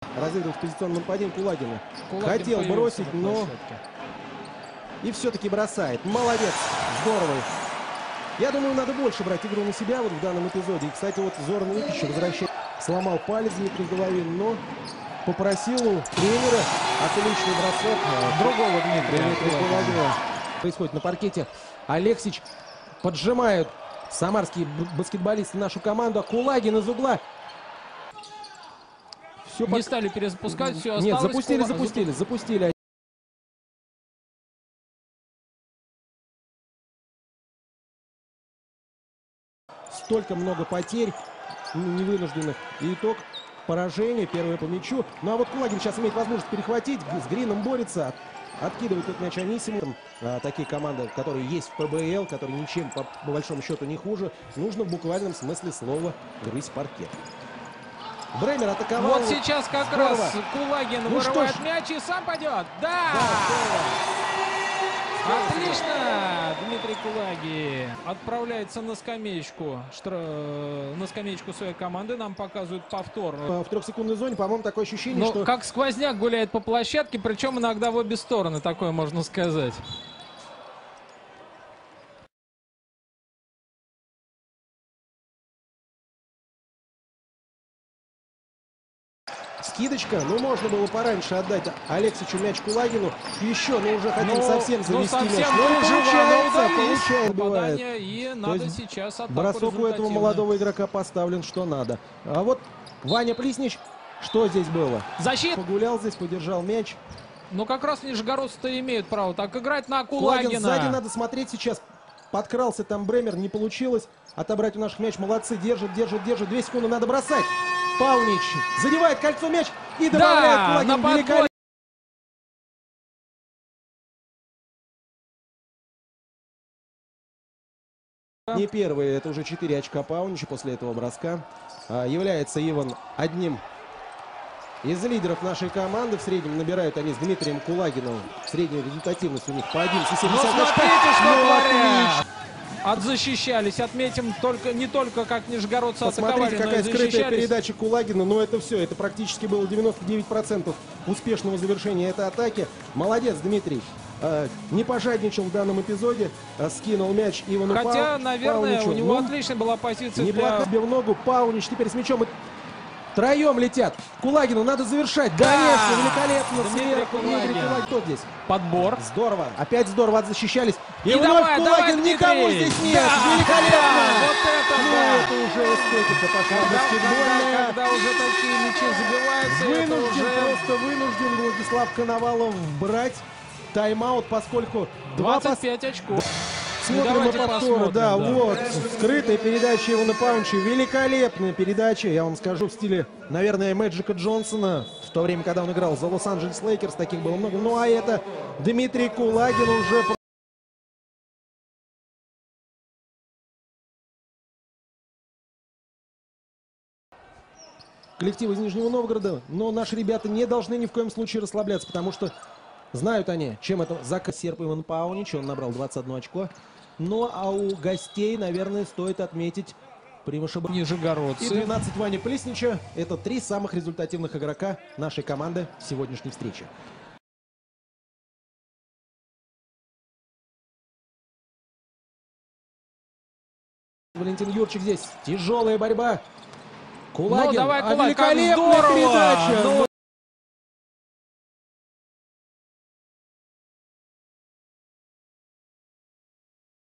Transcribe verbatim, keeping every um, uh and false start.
разыгрывать в позиционном нападении Кулагина. Кулагин Хотел бросить, но... И все-таки бросает. Молодец. Здорово. Я думаю, надо больше брать игру на себя вот в данном эпизоде. И, кстати, вот Зоран Ильич возвращает. Сломал палец Дмитрий Головин, но попросил у тренера отличный бросок. Другого Дмитрия. Дмитрия Кулагина. Происходит на паркете. Алексич поджимают самарские баскетболисты нашу команду. А Кулагин из угла. Все Не пок... стали перезапускать, все осталось. Нет, запустили, Кула... запустили, запустили. Столько много потерь невынужденных. И итог поражения, первое по мячу. Ну а вот Кулагин сейчас имеет возможность перехватить. С Грином борется. Откидывает этот мяч Анисиму. А, такие команды, которые есть в ПБЛ, которые ничем по, по большому счету не хуже. Нужно в буквальном смысле слова грызть паркет. Бремер атаковал. Вот сейчас как Здорово. раз Кулагин Ну вырывает мяч и сам пойдет. Да! Да, отлично! Дмитрий Кулагин отправляется на скамеечку. Штра... На скамеечку своей команды. Нам показывают повтор. В трехсекундной зоне, по-моему, такое ощущение, Но что... как сквозняк гуляет по площадке, причем иногда в обе стороны, такое можно сказать. Скидочка, ну можно было пораньше отдать Алексичу мяч Кулагину. Еще, но уже хотим но, совсем завести ну, совсем мяч. Но получается, получается, бывает. И надо сейчас бросок у этого молодого игрока поставлен, что надо. А вот Ваня Плиснич, что здесь было? Защита. Погулял здесь, подержал мяч. Ну как раз нижегородцы-то имеют право так играть на Кулагина. Кулагин сзади, надо смотреть сейчас. Подкрался там Бремер, не получилось. Отобрать у наших мяч, молодцы, держит, держит, держит. Две секунды, надо бросать. Паунич задевает кольцо мяч и добавляет. Да, Кулагин на великолепно. Не первый, это уже четыре очка Паунича после этого броска. А, является Иван одним из лидеров нашей команды. В среднем набирают они с Дмитрием Кулагиным. Средняя результативность у них по одиннадцать целых семьдесят Ну очков. смотрите, что Ну, творят. Отзащищались. Отметим только не только как нижегородцы Посмотрите, атаковали, какая но и скрытая передача Кулагина. Но это все, это практически было девяносто девять процентов успешного завершения этой атаки. Молодец, Дмитрий. Э, не пожадничал в данном эпизоде, э, скинул мяч Ивану Пау... Хотя, наверное, Пауничу. у него Ну, отличная была позиция. неплохо. Для... Бил ногу, Паунич теперь с мячом. Троем летят. Кулагину надо завершать. Да! Конечно, великолепно. Дмитрий Сверху Кулагин. Дмитрий Кулагин. Кто здесь? Подбор. Здорово. Опять здорово отзащищались. И, И вновь давай, Кулагин. давай, Никого Дмитрий. здесь нет. Да! Великолепно. Вот это ну, да! это уже эстетика пошла Когда, баскетбольная. когда, когда уже такие мячи забиваются, Вынужден, это уже... просто вынужден Владислав Коновалов брать тайм-аут, поскольку два двадцать пять очков. Смотрим Давайте на повтор, посмотрим, да, да. вот, скрытая передача Ивана Паунича, великолепная передача, я вам скажу, в стиле, наверное, Мэджика Джонсона, в то время, когда он играл за Лос-Анджелес Лейкерс, таких было много, ну а это Дмитрий Кулагин уже... Коллектив из Нижнего Новгорода, но наши ребята не должны ни в коем случае расслабляться, потому что знают они, чем это заказ серп Иван Паунич, он набрал двадцать одно очко. Ну, а у гостей, наверное, стоит отметить преимущество Нижегородцы. и двенадцать Вани Плиснича. Это три самых результативных игрока нашей команды в сегодняшней встрече. Валентин Юрчик здесь. Тяжелая борьба. Кулагин. Ну, давай, а Кулагин, великолепная как здорово! передача. Ну,